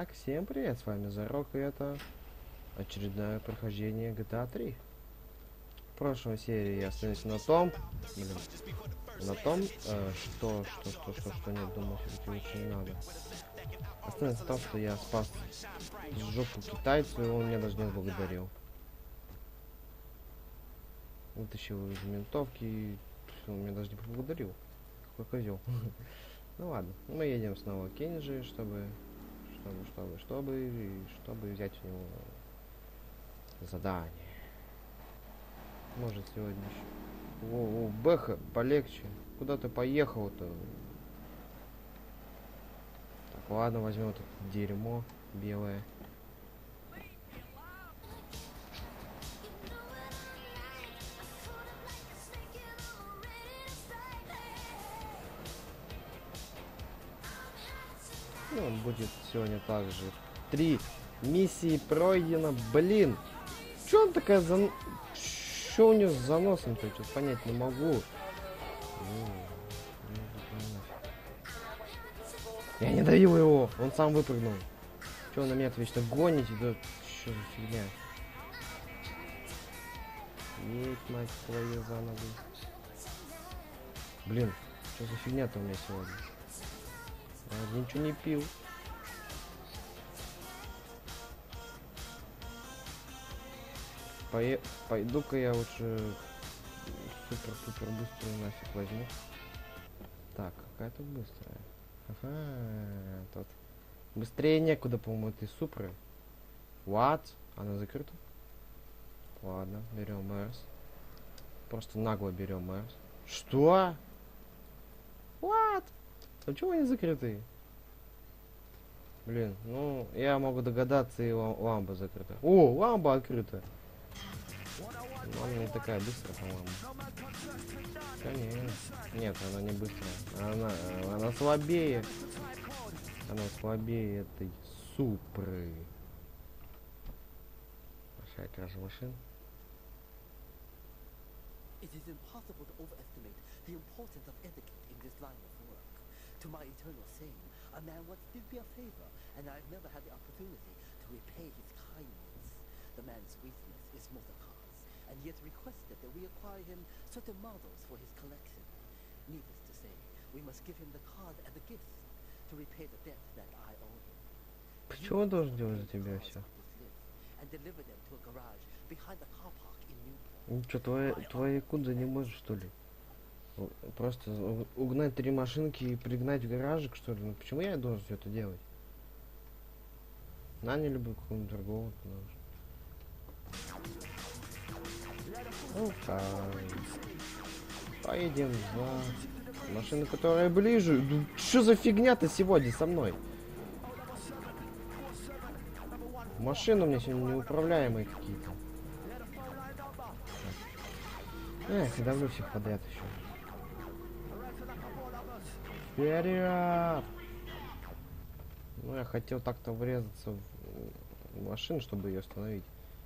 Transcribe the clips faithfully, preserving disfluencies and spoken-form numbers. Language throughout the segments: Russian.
Итак, всем привет, с вами Зарок, и это очередное прохождение джи ти эй три. В прошлой серии я остановился на том, блин, на том, э, что, что, что, что, что, нет, думаю, все-таки лучше не надо. Остановился на том, что я спас жопу китайцу, и он меня даже не благодарил. Вытащил из ментовки, и он меня даже не поблагодарил. Какой козел. Ну ладно, мы едем снова к Кенджи, чтобы... Чтобы, чтобы, чтобы, и чтобы взять у него задание. Может сегодня еще. О, о, Бэха, полегче. Куда ты поехал-то? Так, ладно, возьмем это дерьмо белое. Ну, он будет сегодня также. Три миссии пройдено. Блин. Чё он такая за... Чё у него с заносом-то? Что-то понять не могу. Я не давил его. Он сам выпрыгнул. Чё он на меня вечно гонит? Да что за фигня? Едь, мать твою, за ногу. Блин, что за фигня-то у меня сегодня? Я ничего не пил. Пое... Пойду-ка я лучше супер-пупер быструю нафиг возьму. Так, какая тут быстрая. Ага, тут. Быстрее некуда, по-моему, этой супры. What? Она закрыта? Ладно, берем Мерс. Просто нагло берем Мерс. Что? What? А чего они закрыты? Блин, ну, я могу догадаться, и лам ламба закрыта. О, ламба открыта. Но она не такая быстрая, по-моему. Конечно. Нет, она не быстрая. Она, она слабее. Она слабее этой супры. Большая кража машин. It is impossible to overestimate the importance of etiquette in this line of work. To my eternal shame, a man once did me a favor, and I've never had the opportunity to repay his kindness. The man's weakness is motor cars, and he has requested that we acquire him certain models for his collection. Needless to say, we must give him the card as a gift to repay the debt that I owe him. Почему он должен делать за тебя все? And deliver them to a garage behind the car park in Newport. Ну что, твои, твои куда не можешь, что ли? Просто угнать три машинки и пригнать в гаражик, что ли? Ну почему я должен все это делать? Наняли любую какого-нибудь другого. Ну поедем за машину, которая ближе. Ну, что за фигня-то сегодня со мной? Машины у меня сегодня неуправляемые какие-то. Эх, давлю всех подряд еще. Вперед! Ну, я хотел так-то врезаться в машину, чтобы ее остановить.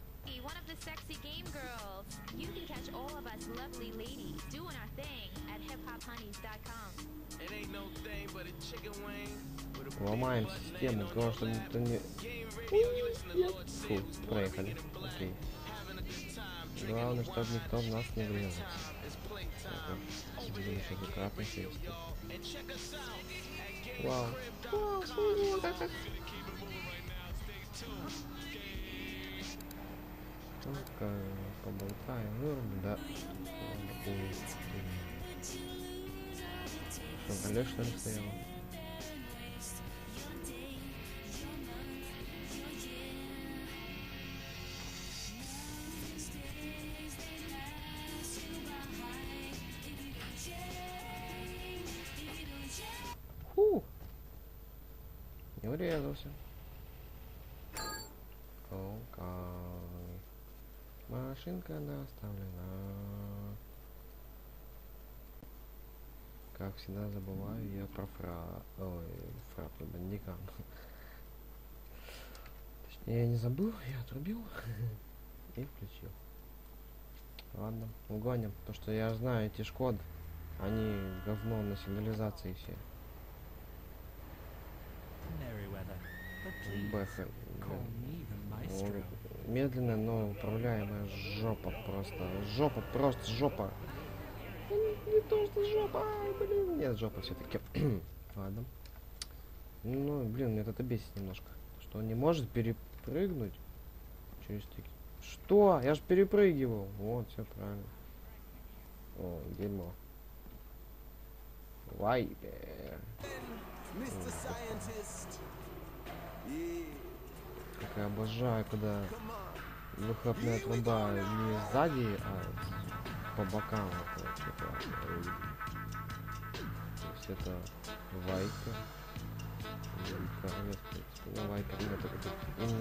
Ломаем систему, потому что никто не... Фу, проехали. Окей. Главное, чтобы никто в нас не врезался. Будем еще двукратно сесть. Вау. Ну-ка, поболтаем. Ну, да. Что, Олег, что ли, стоял? Фу. Не урезался. Окей. Машинка доставлена. Как всегда забываю я про фра... Ой, фрапу бандика. Точнее, я не забыл, я отрубил и включил. Ладно, угоним. То, что я знаю, эти Шкоды, они говно на сигнализации все. Бэха. Блин. Медленная, но управляемая жопа просто. Жопа, просто жопа. Не, не то, что жопа, ай, блин. Нет, жопа все-таки. Ладно. Ну, блин, это бесит немножко. Что он не может перепрыгнуть через такие. Что? Я же перепрыгивал. Вот, все правильно. О, дерьмо. Вайпер. Как я обожаю, когда выхлопная труба не сзади, а по бокам. Вот, типа, то есть это вайпер. Ну, вайпер, ну, это, это, именно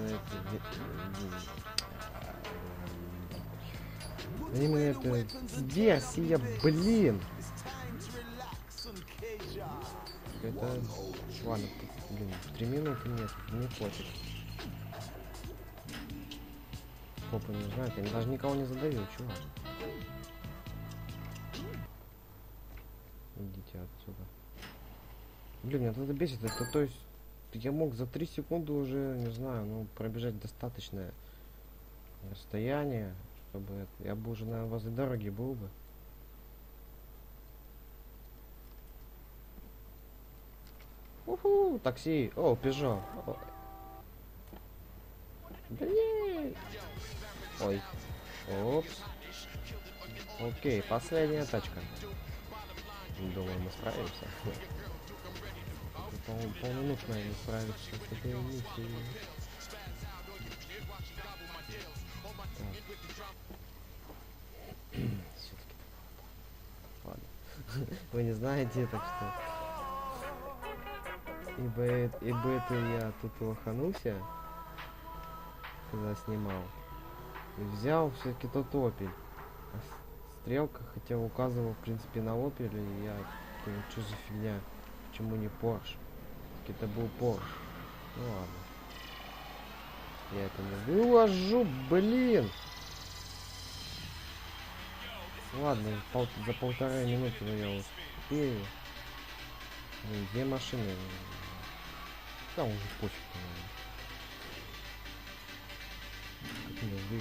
это, именно это версия, блин. Это, ладно, блин, три минуты нет, не хватит. Попа не знает, я даже никого не задавил, чувак. Идите отсюда. Блин, меня это бесит, это то есть я мог за три секунды уже, не знаю, ну, пробежать достаточное расстояние, чтобы это, я бы уже, наверное, возле дороги был бы. Уху, такси. О, Пежо. О. Блин. Ой. Опс. Окей, последняя тачка. Думаю, мы справимся. По-моему, полминутно не справиться с этой миссией. Все-таки. Ладно. Вы не знаете, так что... Ибо, ибо это я тут лоханулся, когда снимал. И взял все-таки тот опель. А стрелка хотя указывала, в принципе, на опель, и я думаю, что за фигня? Почему не Порш? Это был Порш. Ну ладно. Я это не выложу, блин! Ладно, пол за полторы минуты я успею. Блин, две машины. Да, уже пофиг, по-моему.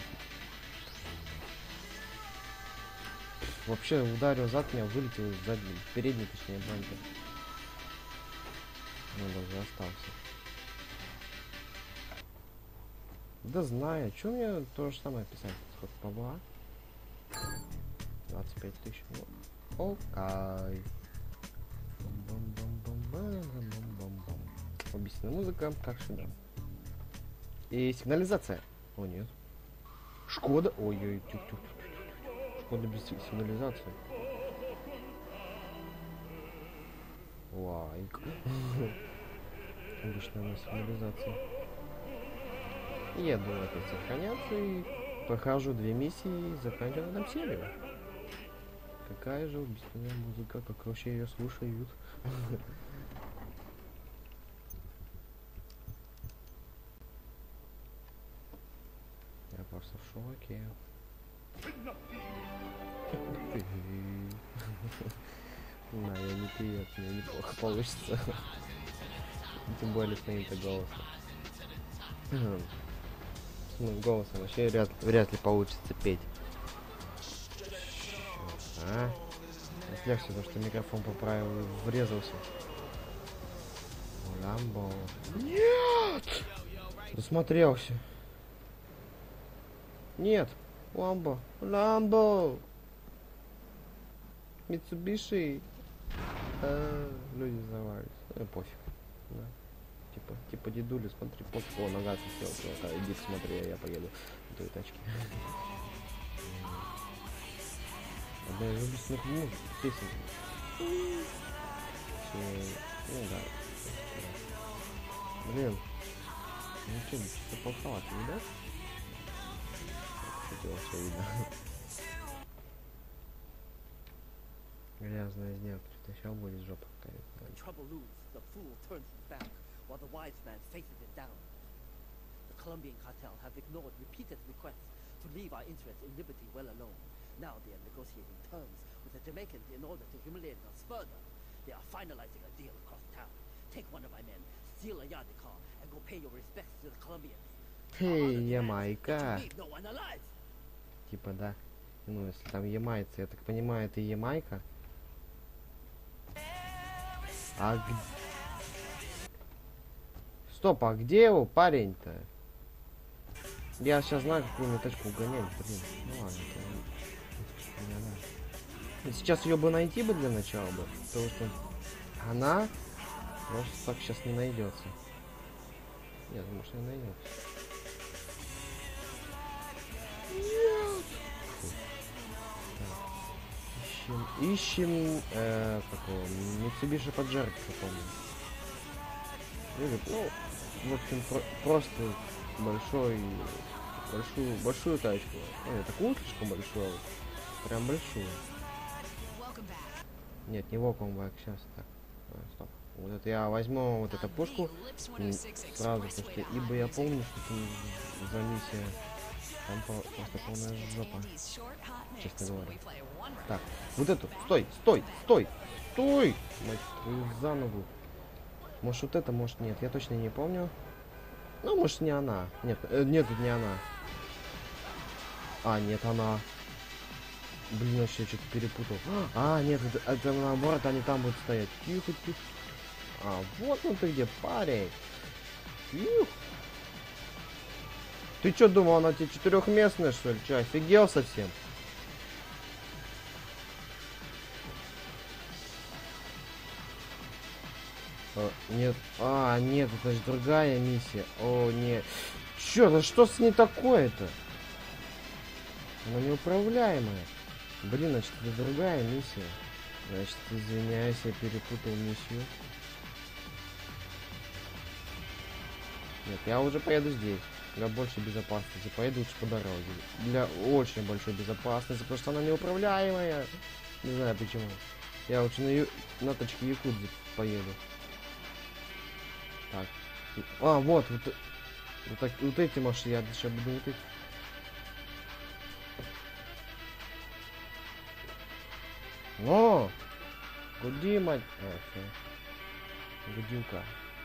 Вообще ударил зад, меня вылетел из задней, передней, точнее, бампер. Он даже остался. Да знаю, что мне то же самое писать? Сколько бабла? двадцать пять тысяч. Ну, окей. Объяснена музыка, как всегда. И сигнализация. О, нет. Шкода. Ой-ой, тюк-тюк. Шкода без сигнализации. Лайк. Обычно на сигнализации. Еду опять сохраняться и прохожу две миссии и заканчиваю на этом серию. Какая же убийственная музыка, как вообще ее слушают. Я просто в шоке. На, я не певец, мне неплохо получится. Тем более с моим-то голосом. С моим голосом вообще вряд, вряд ли получится петь. А? Отвлекся, потому что микрофон поправил и врезался. Ламбо. Нет! Досмотрелся. Нет. Ламбо. Ламбо. Митсубиши. А, люди взорвались. Ну, пофиг. Да. Типа, типа дедули, смотри, под о, нога сел, чувака, иди посмотри, а я поеду на той тачке. Одна из любительных музык, песен. Ну да. Блин. Ну что, что полковато, не да? Кстати, его все видно. Грязная сделка, что-то сейчас будет жопа какая-то. When trouble looms, the fool turns his back, while the wise man faces it down. The Colombian cartel have ignored repeated requests to leave our interests in liberty well alone. Now they are negotiating terms with the Jamaicans in order to humiliate us further. They are finalizing a deal across town. Take one of my men, steal a yacht car and go pay your respects to the Colombians. Хей, Ямайка. Leave no one alive. Типа, да. Ну, если там ямайцы, я так понимаю, это Ямайка. А г... Стоп, а где его парень-то? Я сейчас знаю, какую мне тачку угонять, блин. Ну ладно, это не она. Сейчас ее бы найти бы для начала бы, потому что она просто так сейчас не найдется. Я думаю, что не найдется. Ищем, ищем, э, какого, Mitsubishi Pajero, помню. Или, ну, в общем, про просто большой, большую, большую тачку. Ну, не такую слишком большую, а прям большую. Нет, не welcome back, сейчас, так, э, стоп. Вот это я возьму вот эту пушку сразу, потому что, ибо я помню, что там за миссия, там по просто полная жопа, честно говоря. Так, вот эту, стой, стой, стой, стой, мать твою за ногу. Может вот это, может нет, я точно не помню. Ну, может не она, нет, э, нет, это не она. А, нет, она. Блин, вообще что-то перепутал. А, нет, это, это наоборот, они там будут стоять. Тихо, тихо. А, вот ну ты где, парень. Юх. Ты что думал, она тебе четырехместная, что ли? Че, офигел совсем? А, нет, а, нет, это же другая миссия. О, нет. Чё, да что с ней такое-то? Она неуправляемая. Блин, значит, это другая миссия. Значит, извиняюсь, я перепутал миссию. Нет, я уже поеду здесь. Для большей безопасности. Поеду лучше по дороге. Для очень большой безопасности, потому что она неуправляемая. Не знаю почему. Я лучше на, ю... на тачке Якудзы поеду. Так. А, вот, вот, вот, так, вот эти машины. Я сейчас буду вот эти. О! Гуди, мать. А, все. Гудилка.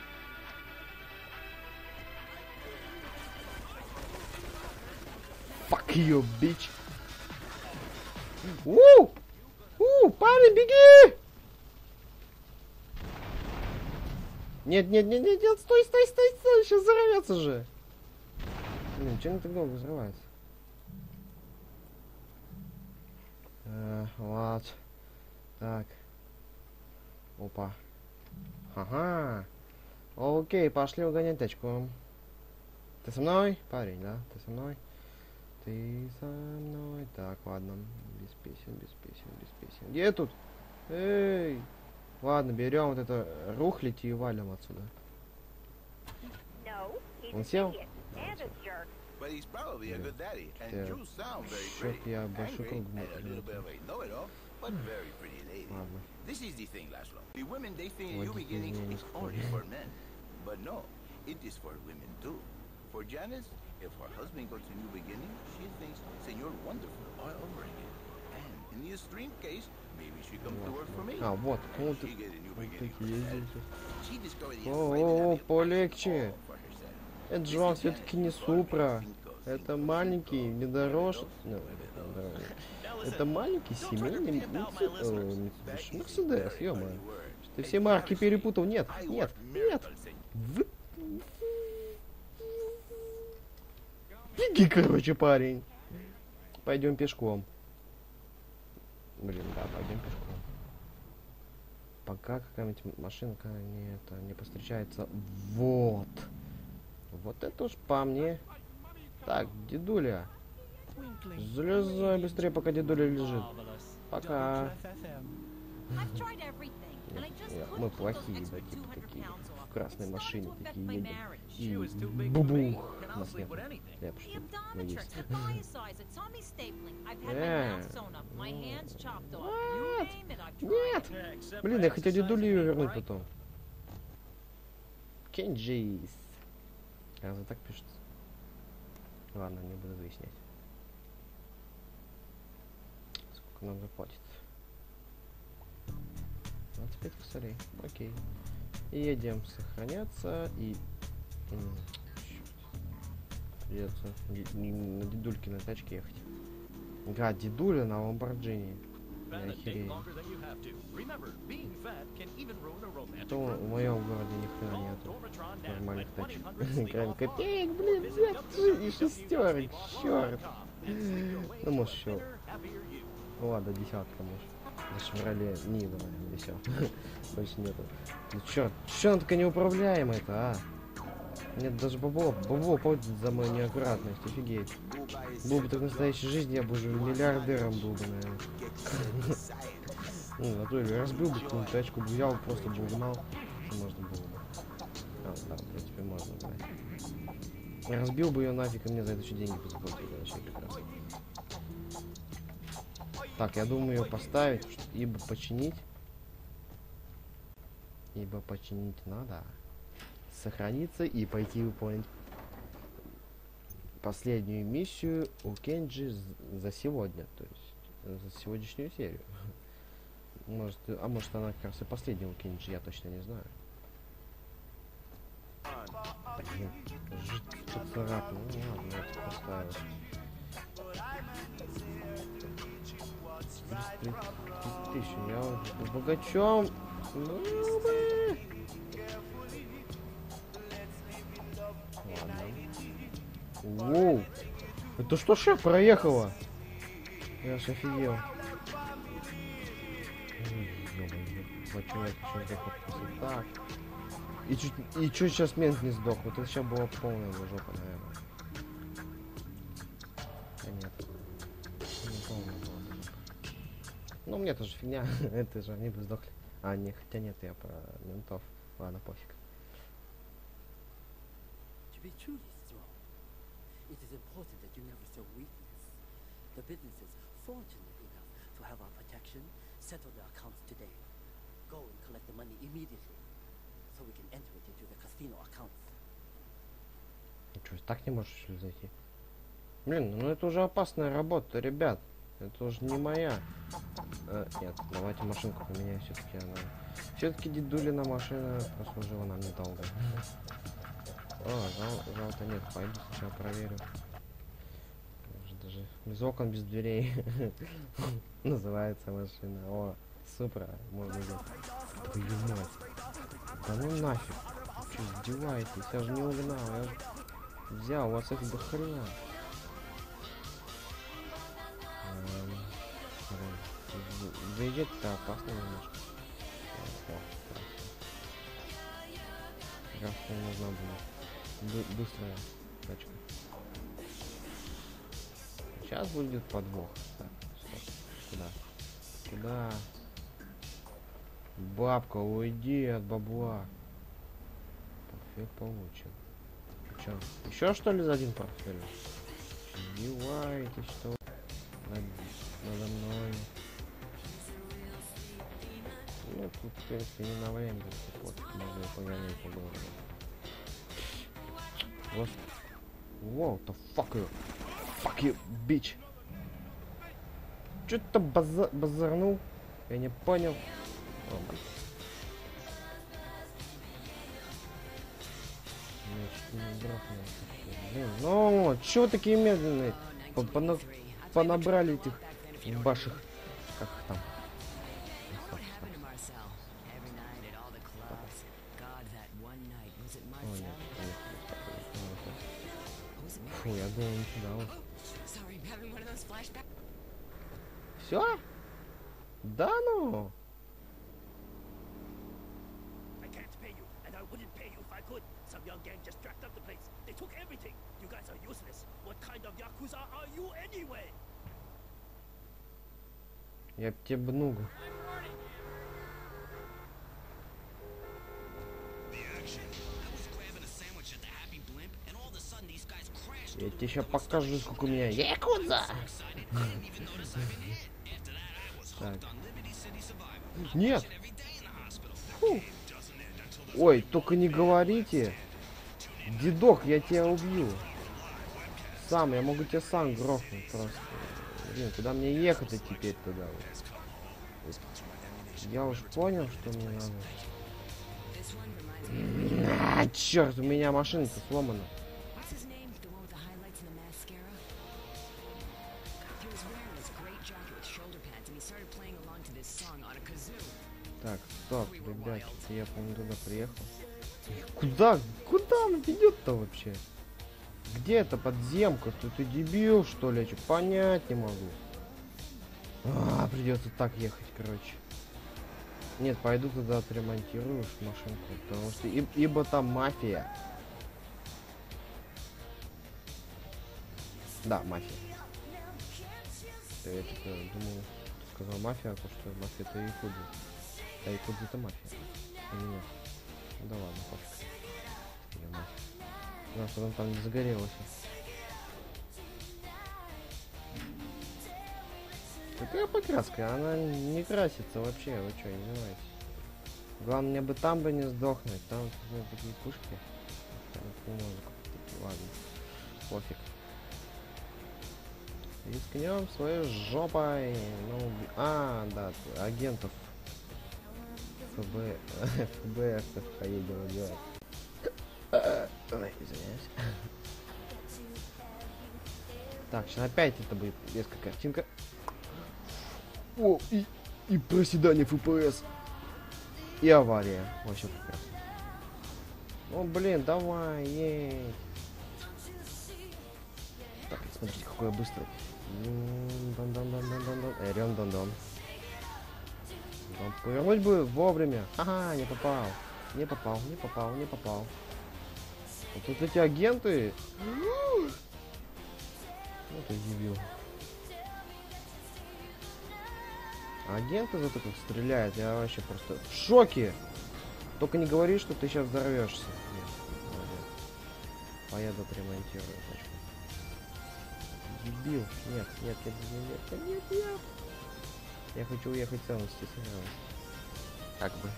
Fuck you, bitch. У! У, парень, беги! Нет, нет, нет, нет, нет, стой, стой, стой, стой, сейчас взорвется же. Блин, чем так долго взрывается? Э, вот. Так. Опа. Ага. Окей, пошли угонять тачку. Ты со мной? Парень, да? Ты со мной? Ты со мной. Так, ладно. Без песен, без песен, без песен. Где я тут? Эй! Ладно, берем вот это рухлить и валим отсюда. Он сел? But he's probably a good daddy, and Yeah. you sound very Чтоб pretty, я большой angry, круг and a little был. bit of a know-it-all, but very pretty lady. Ладно. This is the thing, Laszlo. The women they think Вот new здесь beginnings изменения is only for men, but no, it is for women too. For Janice, if her husband goes to new beginning, she thinks Senor Wonderful all over again. And in the extreme case, maybe she comes to work for me. А, вот, and вот, she get a new вот beginning такие herself. здесь. She discovered the О, excitement о, and the полегче. all for herself. Это же вам все-таки не Супра. Это маленький внедорожник. Ну, это маленький семейный Mitsubishi Мерседес, ё-моё. Ты все марки перепутал. Нет, нет, нет. Вы... Беги, короче, парень. Пойдем пешком. Блин, да, пойдем пешком. Пока какая-нибудь машинка не, это, не повстречается. Вот. Вот это уж по мне. Так, дедуля. Залезай быстрее, пока дедуля лежит. Пока. Нет, я- мы плохие, да, типа такие. В красной машине такие едем. И бубух. Нас нет. Я пошли. Ну, есть. Э, Нет. Нет. Блин, я хотел дедулю ее вернуть потом. Кенджис. Разве так пишется? Ладно, не буду выяснять. Сколько нам заплатит? двадцать пять косарей. Окей. Едем сохраняться и... М, чёрт. Придется ди- ди- на дедулькиной тачке ехать. Гад, дедуля на ламборджини. Я охерею. То в моем городе ни хрена нету нормальных тачек. Кроме копеек, блин, взять и шестерок, черт. Ну, может, еще. Ну ладно, десятка, может. На Шевроле Нива, и все. Больше нету. Ну черт, че она такая неуправляемая-то, а? Нет, даже бабло, бабло платит за мою неаккуратность, офигеть. Был бы так в настоящей жизни, я бы уже миллиардером был бы, наверное. Ну, а то я разбил бы какую-нибудь тачку, взял, просто бы угнал, что можно было бы. А, да, в принципе, можно, да. Разбил бы ее нафиг, и мне за это еще деньги бы заплатили, вообще прекрасно. Так, я думаю ее поставить, ибо починить. Ибо починить надо. Сохраниться и пойти выполнить последнюю миссию у Кенджи за сегодня, то есть за сегодняшнюю серию. Может, а может она как раз и последняя у Кенджи, я точно не знаю. Жить поцарапал, ну ладно, я это поставил. Тысячу, я уже богачом. Ну, бы. Ладно. Воу! Это что ж проехала? Я ж офигел. Так. И чуть, и чуть сейчас мент не сдох. Вот это сейчас была полная жопа, наверное. А нет. Не полная была. Ну мне тоже фигня. Это же они бы сдохли. А, не, хотя нет, я про ментов. Ладно, пофиг. To be truly strong, it is important that you never show weakness. The business is fortunate enough to have our protection. Settle the accounts today. Go and collect the money immediately, so we can enter it into the casino accounts. Ну что, так не можешь что ли зайти? Блин, ну это уже опасная работа, ребят. Это уже не моя. А, нет, давайте машинку поменяю, все-таки она. Все-таки дедулина машина прослужила нам недолго. О, жал, жалко нет, пойду сначала проверю. Даже, даже без окон, без дверей. Называется машина. О, супер, можно взять. Твою мать. Да ну нафиг. Вы что, издеваетесь? Я же не угнал, я же взял, у вас их до хрена. Эм, заезжать-то опасно немножко. Как раз мне нужна была Бы- быстрая тачка. Сейчас будет подвох. Так, стоп. Куда? Куда? Бабка, уйди от бабла. Портфель получен. Че? Еще что ли за один портфель? Издеваетесь, что? Над... Надо мной. Ну, тут, в принципе, не на время. Вот, можно погонять по городу. Вот. What the fuck you? Fuck you, bitch. Чё-то база базарнул? Я не понял. О, блин, ну, чё вы такие медленные? Пона понабрали этих башек. Как их там? О, нет, нет. Фу, я думал, не сюда. Все? Да ну? I can't pay you, and I wouldn't pay you if I could. Some young gang just jacked up the place. They took everything. You guys are useless. What kind of yakuza are you anyway? Я б тебе бнугу. Я тебе сейчас покажу, сколько у меня якудза. Так. Нет. Фу. Ой, только не говорите. Дедок, я тебя убью. Сам, я могу тебя сам грохнуть просто. Блин, куда мне ехать-то теперь туда? Вот. Я уж понял, что мне надо. А, черт, у меня машина-то сломана. What's his name? The one with the highlights and the mascara? He was wearing this great jacket with shoulder pads, and he started playing along to this song on a kazoo. Так, стоп, ребят, я, по-моему, туда приехал. Куда? Куда он ведет-то вообще? Где эта подземка? Тут ты дебил, что ли? Я чё, понять не могу. А, придется так ехать, короче. Нет, пойду туда отремонтирую машинку, потому что и, ибо там мафия. Да, мафия. Я это думал, ты сказал мафия, а то что мафия это якудза. А якудза это мафия. Или нет? Ну да ладно, пофиг. Или мафия. Ну, что он там не загорелось. Какая покраска? Она не красится вообще, вы что, не знаете? Главное, мне бы там бы не сдохнуть, там ну, такие пушки. Там, музыку. Ладно, пофиг. Рискнем своей жопой. Ну, а, да, агентов ФБ, ФБР поедем убивать. Ой, извиняюсь. Так, сейчас опять это будет резкая картинка. О, и, и проседание эф пи эс. И авария. Вообще прекрасно. О, блин, давай, ей. Так, смотрите, какой я быстрый. Эрен дон-дон. Повернуть бы вовремя. Ага, не попал. Не попал, не попал, не попал. Вот тут эти агенты. Вот ты дебил. Агенты зато как стреляют, я вообще просто в шоке. Только не говори, что ты сейчас взорвешься. Нет, молодец. Поеду отремонтирую тачку. Дебил. Нет, нет, нет, нет, нет, нет, нет. Я хочу уехать в целости и сохранности. Как бы.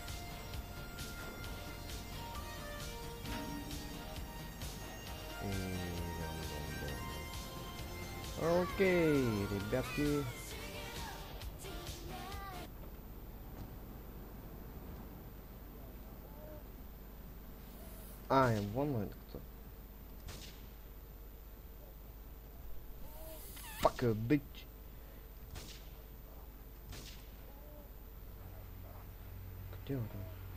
Окей, ребятки. А, вон он кто. Fuck a bitch. Где он там?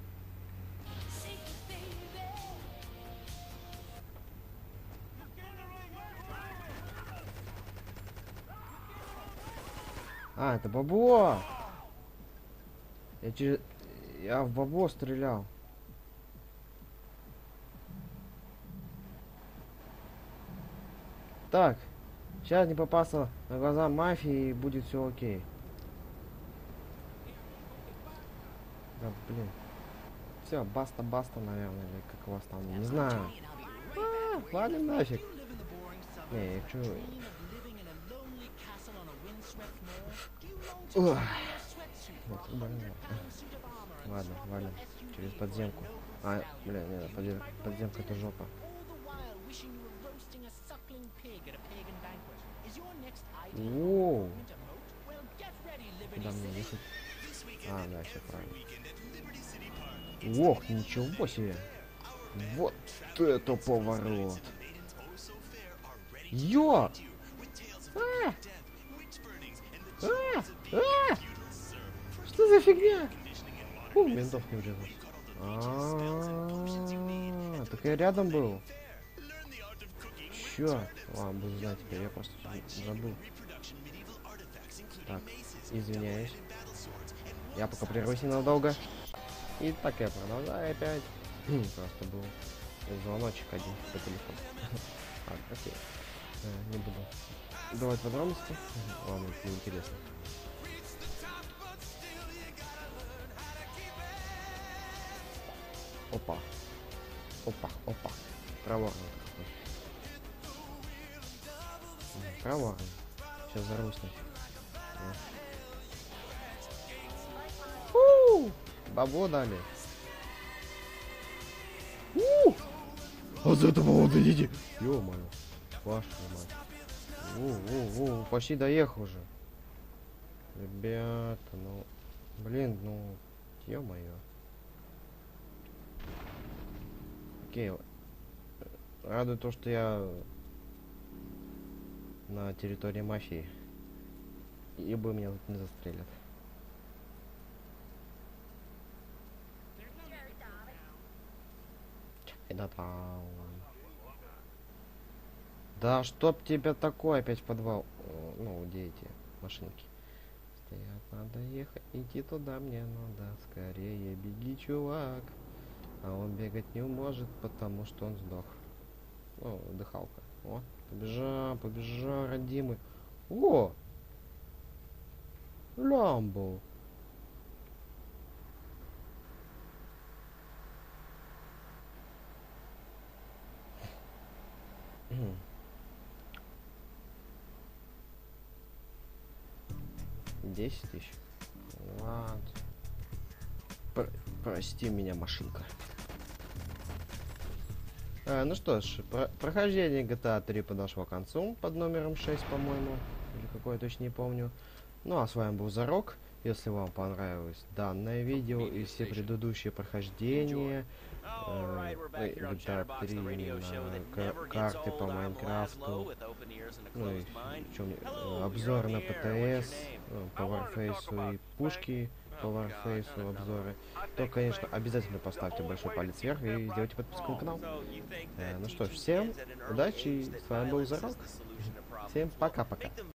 А, это бабло! Я через... Я в бабло стрелял. Так, сейчас не попасться на глаза мафии и будет все окей. Да, блин. Все, баста, баста, наверное, или как у вас там, не знаю. А, ладно, нафиг. Не, я чё... Ох. Вот, блин. Ладно, ладно, через подземку. А, блин, нет, подзем... подземка это жопа. Воу. Куда мне ехать? А, да, все правильно. Ох, ничего себе. Вот это поворот. Ё! А! А! А! Что за фигня? Фу, ментов не врезал. А-а-а, так я рядом был. Чё? Ладно, буду знать теперь, я просто забыл. Так, извиняюсь. Я пока прервусь ненадолго. И так я продолжаю опять. Просто был звоночек один по телефону. Ладно, окей. Не буду давать подробности. Ладно, это неинтересно. Опа. Опа, опа. Проворный какой. Проворный. Сейчас взорвусь нафиг. Фу! Бабло дали. У! А за это вот идите. Ё-моё. Ваша мать. У-у-у, почти доехал уже. Ребята, ну... Блин, ну... Ё-моё. Окей. Радует то, что я на территории мафии. Ибо меня тут не застрелят. Чайна-таун. Да чтоб тебя такое опять в подвал. О, ну, где эти машинки? Стоят, надо ехать, идти туда мне надо. Скорее беги, чувак. А он бегать не может, потому что он сдох. О, дыхалка. О, побежал, побежал, родимый. О! Ламбо. Десять тысяч. Ладно. Про- прости меня, машинка. А, ну что ж, про- прохождение джи ти эй три подошло к концу под номером шесть, по-моему. Или какой, я точно не помню. Ну а с вами был Зарок. Если вам понравилось данное видео и все предыдущие прохождения э, джи ти эй три, именно кар- карты по Майнкрафту, ну и чем, э, обзоры на ПТС, э, по Warface и пушки по Warface обзоры, то, конечно, обязательно поставьте большой палец вверх и сделайте подписку на канал. Э, ну что ж, всем удачи, с вами был Зарок. Всем пока-пока.